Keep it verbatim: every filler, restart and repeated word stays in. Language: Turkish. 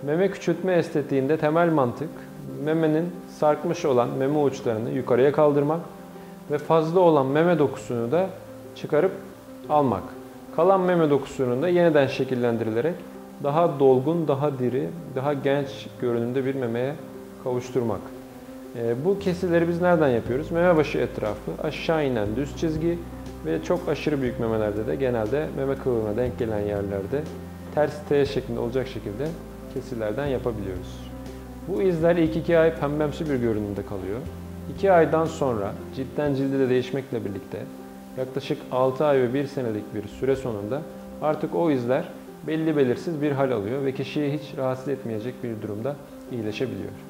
Meme küçültme estetiğinde temel mantık, memenin sarkmış olan meme uçlarını yukarıya kaldırmak ve fazla olan meme dokusunu da çıkarıp almak. Kalan meme dokusunun da yeniden şekillendirilerek daha dolgun, daha diri, daha genç görünümde bir memeye kavuşturmak. Bu kesileri biz nereden yapıyoruz? Meme başı etrafı, aşağı inen düz çizgi ve çok aşırı büyük memelerde de genelde meme kılığına denk gelen yerlerde ters T şeklinde olacak şekilde kesilerden yapabiliyoruz. Bu izler ilk iki ay pembemsi bir görünümde kalıyor. iki aydan sonra ciltten cilde de değişmekle birlikte yaklaşık altı ay ve bir senelik bir süre sonunda artık o izler belli belirsiz bir hal alıyor ve kişiyi hiç rahatsız etmeyecek bir durumda iyileşebiliyor.